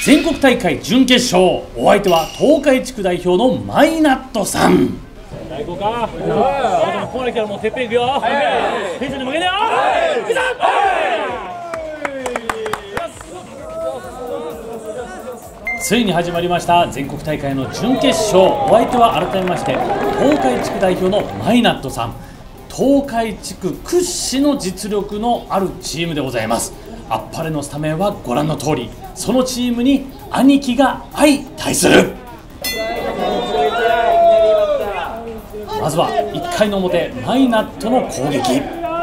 全国大会準決勝、お相手は東海地区代表のマイナットさん。 行こうか。ここまで来たらもうてっぺんいくよ。テンションに負けねよ。 ついに始まりました全国大会の準決勝、お相手は改めまして東海地区代表のマイナットさん。東海地区屈指の実力のあるチームでございます。あっぱれのスタメンはご覧の通り、そのチームに兄貴が相対する。まずは1回の表、マイナットの攻撃。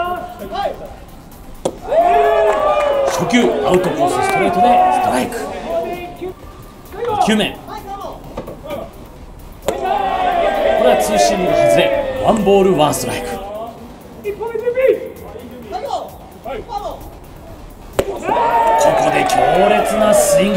初球アウトコースストレートでストライク。2球目、これはツーシームが外れ、ワンボールワンストライク。ここで強烈なスイング。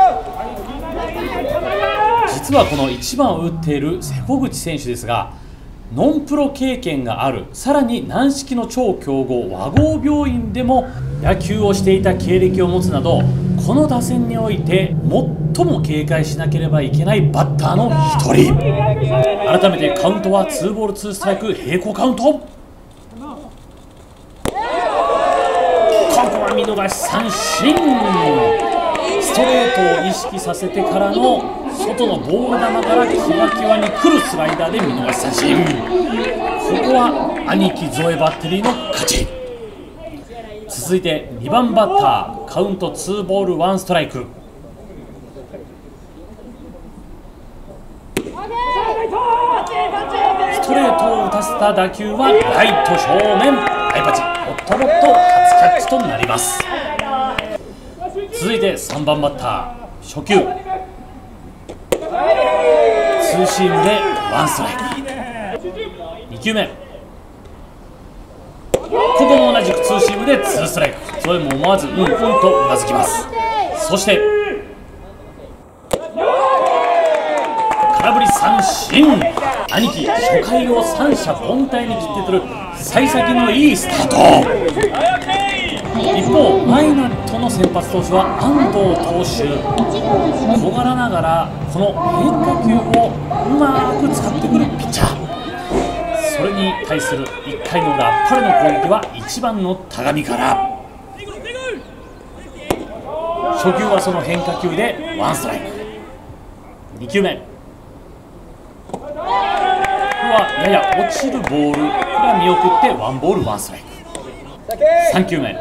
実はこの1番を打っている瀬古口選手ですが、ノンプロ経験がある、さらに軟式の超強豪和合病院でも野球をしていた経歴を持つなど、この打線において最も警戒しなければいけないバッターの1人。改めてカウントは2ボール2ストライク、並行カウント。ここは見逃し三振。ストレートを意識させてからの外のボール球からキワキワに来るスライダーで見逃し三振。ここは兄貴ゾエバッテリーの勝ち。続いて2番バッター、カウント2ボール1ストライク。ストレートを打たせた打球はライト正面、ライパチ、もっともっと初キャッチとなります。続いて3番バッター、初球ツーシームでワンストライク。2球目、ここも同じくツーシームでツーストライク。それも思わずうんうんとうなずきます。そして空振り三振。兄貴、初回を三者凡退に切って取る幸先のいいスタート。一方マイナットの先発投手は安藤投手。小柄ながらこの変化球をうまく使ってくるピッチャー。それに対する1回の裏、あっぱれの攻撃は1番の高見から。初球はその変化球でワンストライク。2球目、これはやや落ちるボール、これは見送ってワンボールワンストライク。3球目、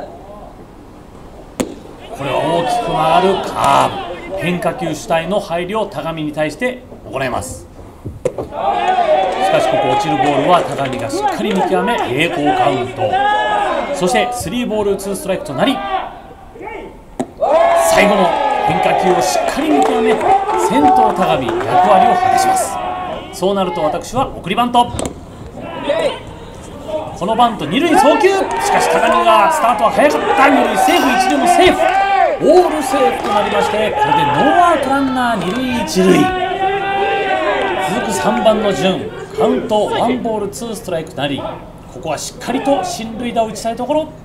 これは大きく曲がるカーブ。変化球主体の配慮を高見に対して行います。しかしここ落ちるボールは高見がしっかり見極め並行カウント。そして3ボール2ストライクとなり、最後の変化球をしっかり見極め先頭高見、役割を果たします。そうなると私は送りバント。このバント二塁送球。しかし高見がスタートは早かった。二塁セーフ、一塁もセーフ、オールセーフとなりまして、これでノーアウトランナー二塁一塁。続く3番の順、カウントワンボールツーストライクとなり、ここはしっかりと進塁打を打ちたいところ。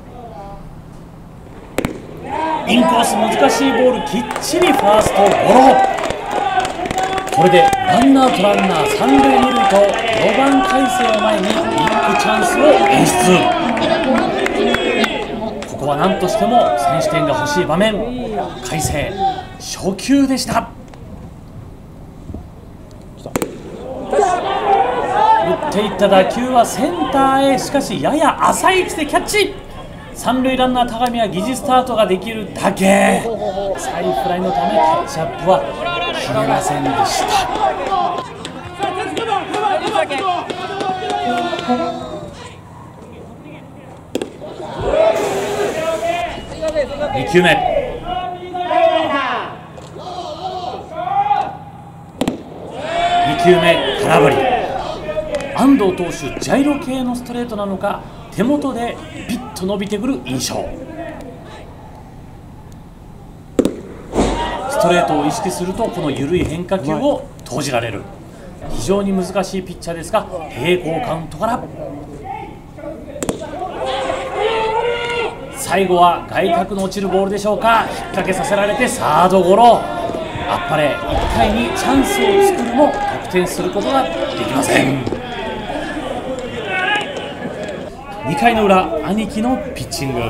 インコース難しいボール、きっちりファーストゴロ。これでワンアウトランナー三塁二塁と4番海星を前にビッグチャンスを演出。ここは何としても先取点が欲しい場面。海星初球でした。打っていった打球はセンターへ、しかしやや浅い位置でキャッチ。三塁ランナー高見は疑似スタートができるだけ。サイフライのためキャッチアップは決めませんでした。2球目、2球目空振り。安藤投手、ジャイロ系のストレートなのか、手元でピッと伸びてくる印象。ストレートを意識するとこの緩い変化球を投じられる。非常に難しいピッチャーですが、並行カウントから最後は外角の落ちるボールでしょうか。引っ掛けさせられてサードゴロ。あっぱれ。1回にチャンスを作るも得点することができません。2回の裏、兄貴のピッチング。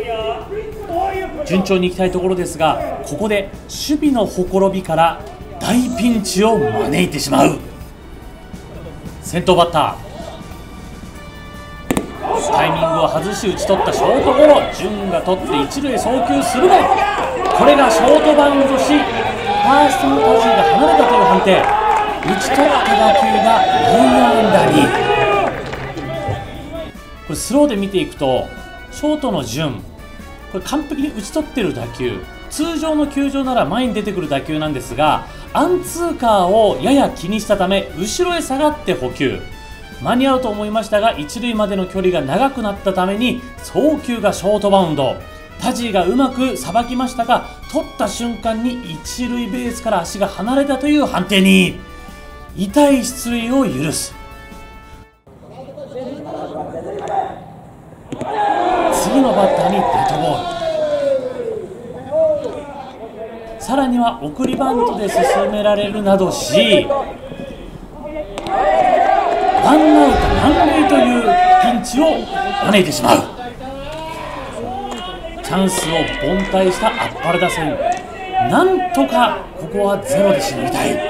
順調にいきたいところですが、ここで守備のほころびから大ピンチを招いてしまう。先頭バッター、タイミングを外し打ち取ったショートゴロ。潤が取って一塁へ送球するも、これがショートバウンドし、ファーストのタジーが離れたという判定。打ち取った打球が内野安打に。これスローで見ていくと、ショートの潤、これ完璧に打ち取ってる打球、通常の球場なら前に出てくる打球なんですが、アンツーカーをやや気にしたため後ろへ下がって捕球。間に合うと思いましたが、一塁までの距離が長くなったために送球がショートバウンド。タジーがうまくさばきましたが、取った瞬間に一塁ベースから足が離れたという判定に、痛い出塁を許す。次のバッターにデッドボール。さらには送りバントで進められるなどし、ワンアウト満塁というピンチを招いてしまう。チャンスを凡退したあっぱれ打線。なんとかここはゼロでしのぎたい。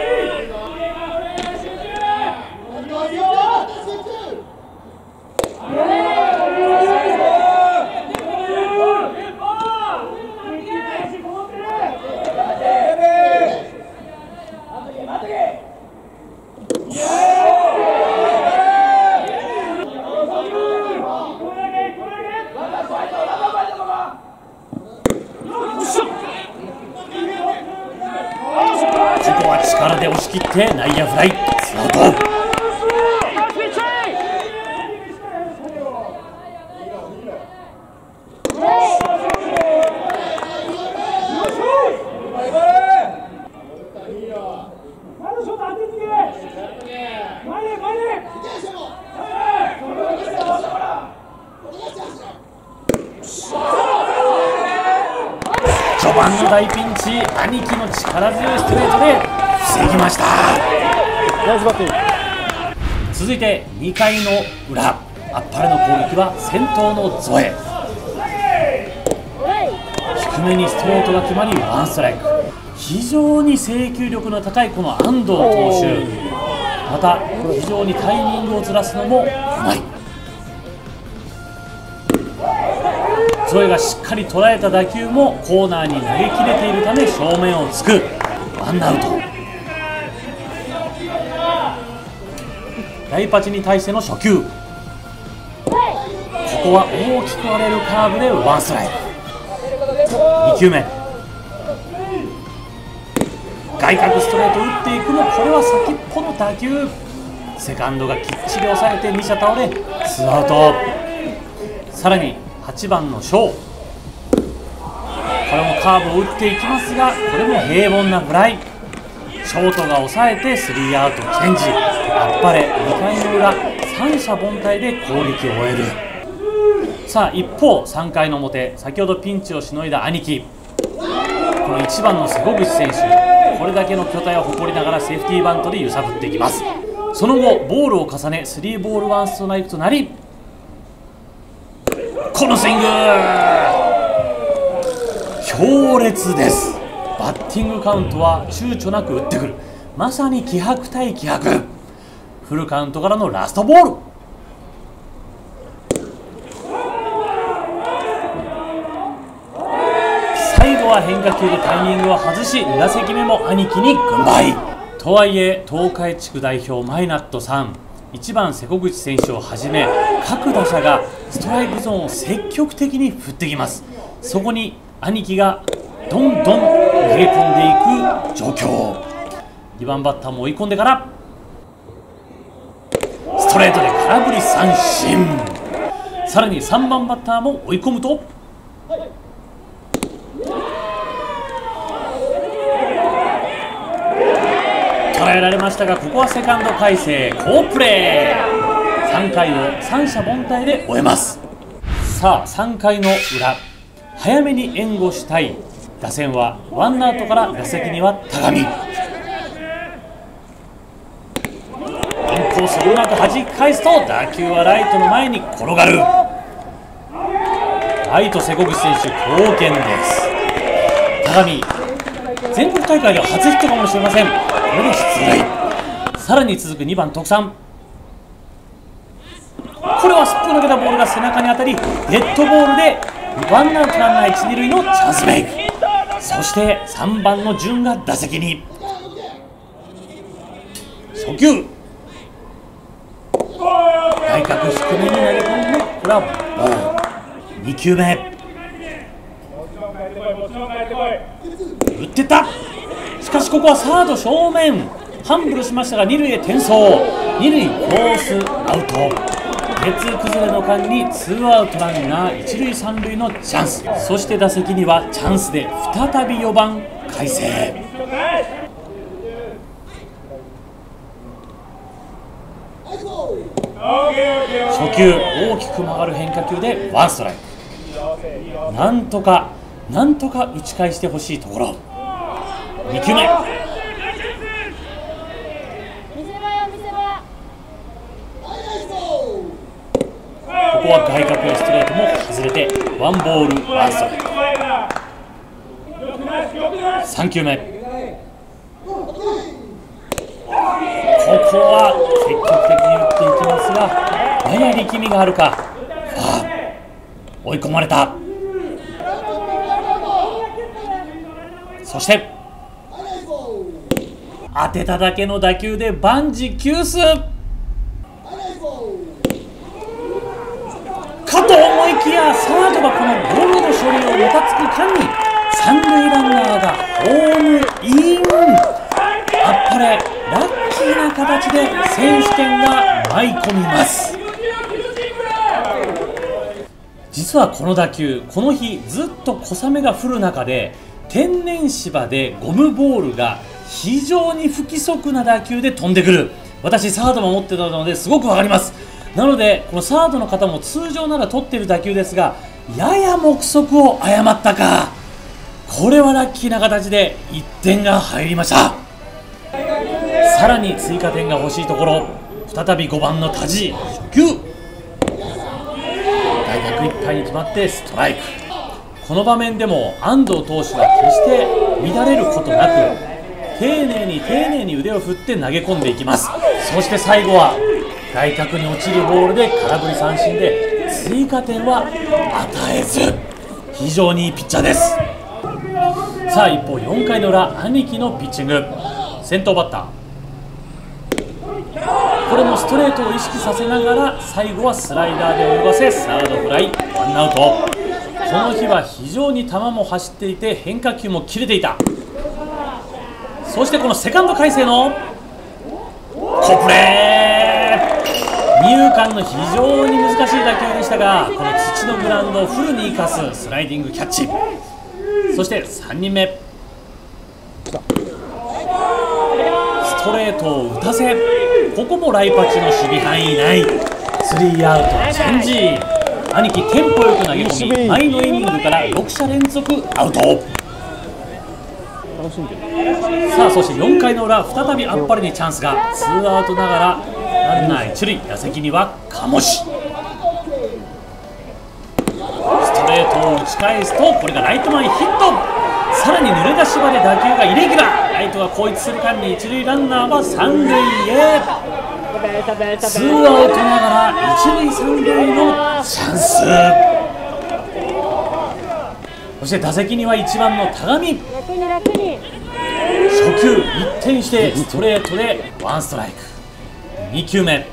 力で押し切って内野フライ、ツーアウト。序盤の大ピンチ、兄貴の力強いストレートで防ぎました。続いて2回の裏、あっぱれの攻撃は先頭のゾエ。低めにストレートが決まりワンストライク。非常に制球力の高いこの安藤投手、また非常にタイミングをずらすのもうまい。ゾエがしっかり捉えた打球もコーナーに投げ切れているため正面を突く。ワンアウト。大パチに対しての初球、ここは大きく割れるカーブでワンストライク。2球目、外角ストレート打っていくも、これは先っぽの打球。セカンドがきっちり抑えて2者倒れツーアウト。さらに8番のショー、これもカーブを打っていきますが、これも平凡なフライ。ショートが抑えてスリーアウトチェンジ。あっぱれ2回の裏、三者凡退で攻撃を終える。さあ一方3回の表、先ほどピンチをしのいだ兄貴、この1番の瀬古口選手、これだけの巨体を誇りながらセーフティーバントで揺さぶっていきます。その後ボールを重ねスリーボールワンストライクとなり、このスイング強烈です。バッティングカウントは躊躇なく打ってくる。まさに気迫対気迫。フルカウントからのラストボール。最後は変化球でタイミングを外し、2打席目も兄貴に軍配。とはいえ東海地区代表マイナットさん、1番瀬古口選手をはじめ各打者がストライクゾーンを積極的に振ってきます。そこに兄貴がどんどん投げ込んでいく状況。2番バッターも追い込んでからストレートで空振り三振。さらに3番バッターも追い込むと捉えられましたが、ここはセカンド海星好プレー。3回を三者凡退で終えます。さあ3回の裏、 早めに援護したい打線はワンアウトから打席には田上。インコースをうまく弾き返すと打球はライトの前に転がる。ライト瀬古口選手強肩です。田上、全国大会では初ヒットかもしれません。これで出塁。さらに続く2番徳さん、これはすっぽ抜けたボールが背中に当たりデッドボールでワンアウトランナー1、2塁のチャンスメイク。そして3番の潤が打席に。初球外角低めに投げ込んで、これはボール。2球目打ってった。しかしここはサード正面ハンブルしましたが、2塁へ転送。2塁フォースアウト。鉄崩れの間にツーアウトランナー1塁3塁のチャンス。そして打席にはチャンスで再び4番海星。初球大きく曲がる変化球でワンストライク。なんとか打ち返してほしいところ。2球目ここは外角のストレートも外れてワンボールワンストライク。3球目ここは積極的に打っていきますが、やや力みがあるか。追い込まれた。そして当てただけの打球で万事休すかと思いきや、サードがこのゴロの処理をもたつく間に三塁ランナーがホームイン。あっぱれラッキーな形で先取点が舞い込みます。実はこの打球、この日ずっと小雨が降る中で天然芝でゴムボールが非常に不規則な打球で飛んでくる。私サードも持ってたのですごくわかります。なのでこのサードの方も通常なら取っている打球ですが、やや目測を誤ったか。これはラッキーな形で1点が入りました。さらに追加点が欲しいところ。再び5番の田地、初球外角いっぱいに決まってストライク。この場面でも安藤投手は決して乱れることなく丁寧に腕を振って投げ込んでいきます。そして最後は外角に落ちるボールで空振り三振で追加点は与えず、非常にいいピッチャーです。さあ一方4回の裏、兄貴のピッチング。先頭バッター、これもストレートを意識させながら最後はスライダーで泳がせサードフライ、ワンアウト。この日は非常に球も走っていて変化球も切れていた。そしてこのセカンド海星の好プレー、二遊間の非常に難しい打球でしたが、この土のグラウンドをフルに生かすスライディングキャッチ。そして3人目、ストレートを打たせ、ここもライパチの守備範囲内。スリーアウトチェンジ。兄貴テンポよく投げ込み、前のイニングから6者連続アウト。さあそして4回の裏、再びあっぱれにチャンスが。ツーアウトながらランナー1塁、打席には鴨志。ストレートを打ち返すと、これがライト前ヒット。さらに濡れた芝で打球がイレギュラー。ライトが後逸する間に1塁ランナーは3塁へ。ツーアウトながら1塁3塁のチャンス。そして打席には1番の田上。初球一転してストレートでワンストライク。2球目、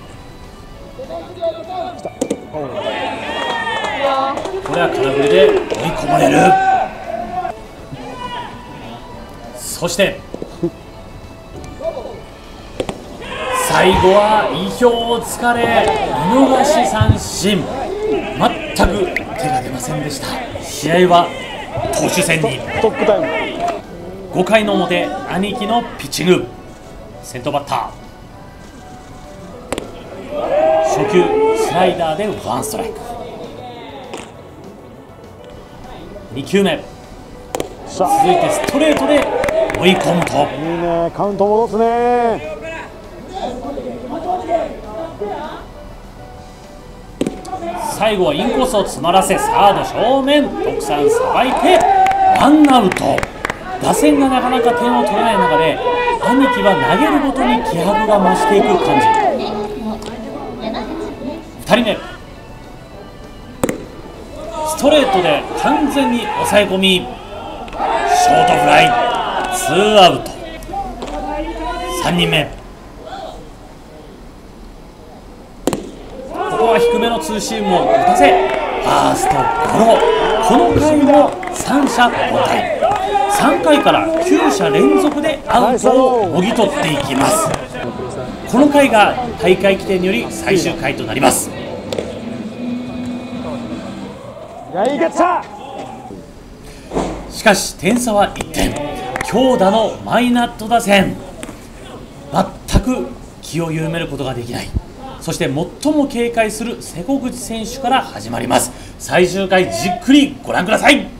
これは空振りで追い込まれる。そして最後は意表をつかれ見逃し三振。全く手が出ませんでした。試合は投手戦に。5回の表、兄貴のピッチング。先頭バッター、初球スライダーでワンストライク。 2球目、 さ続いてストレートで追い込むと、 あいいね、カウント戻すね。 最後はインコースを詰まらせサード正面、徳さんさばいてワンアウト。打線がなかなか点を取れない中で兄貴は投げるごとに気迫が増していく感じ。2人目、ストレートで完全に抑え込み、ショートフライ、ツーアウト。3人目、ここは低めのツーシームを打たせファーストゴロ。この回も三者凡退。3回から9者連続でアウトをもぎ取っていきます。この回が大会規定により最終回となります。 いや、いいゲッツァー。 しかし点差は1点。強打のマイナット打線、全く気を緩めることができない。そして最も警戒する瀬古口選手から始まります。最終回じっくりご覧ください。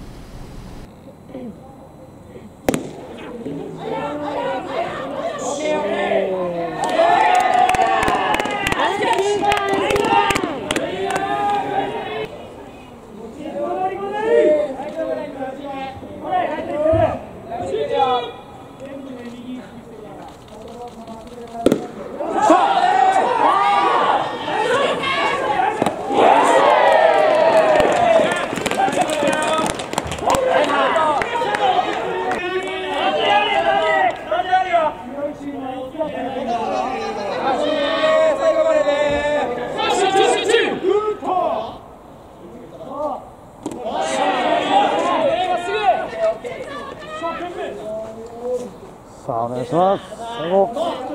さあ、お願いします。最後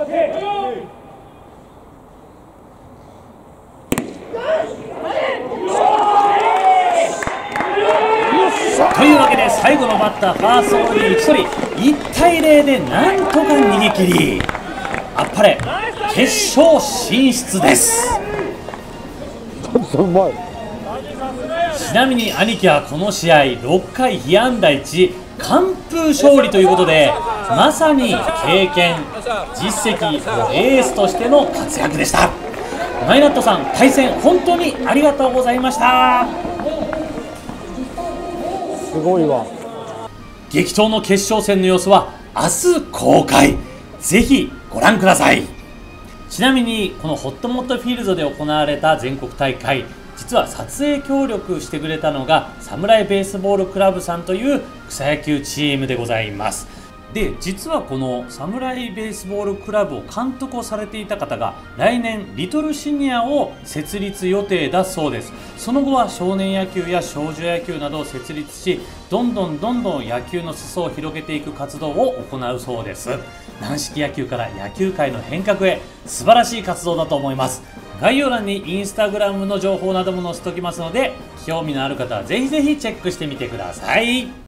というわけで最後のバッターファーストゴロに打ち取り1対0でなんとか逃げ切り、あっぱれ決勝進出です。 うまい。 ちなみに兄貴はこの試合6回被安打1完封勝利ということで、まさに経験実績エースとしての活躍でした。マイナットさん、対戦本当にありがとうございました。 すごいわ。 激闘の決勝戦の様子は明日公開、ぜひご覧ください。ちなみにこのホットモットフィールドで行われた全国大会、実は撮影協力してくれたのがサムライベースボールクラブさんという草野球チームでございます。で、実はこのサムライベースボールクラブを監督をされていた方が来年リトルシニアを設立予定だそうです。その後は少年野球や少女野球などを設立し、どんどん野球の裾を広げていく活動を行うそうです。軟式野球から野球界の変革へ、素晴らしい活動だと思います。概要欄にインスタグラムの情報なども載せておきますので、興味のある方はぜひぜひチェックしてみてください。